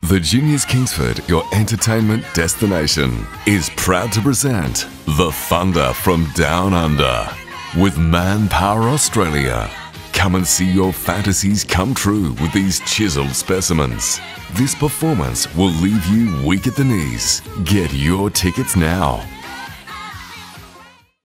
The Juniors Kingsford, your entertainment destination, is proud to present The Thunder from Down Under with Manpower Australia. Come and see your fantasies come true with these chiseled specimens. This performance will leave you weak at the knees. Get your tickets now.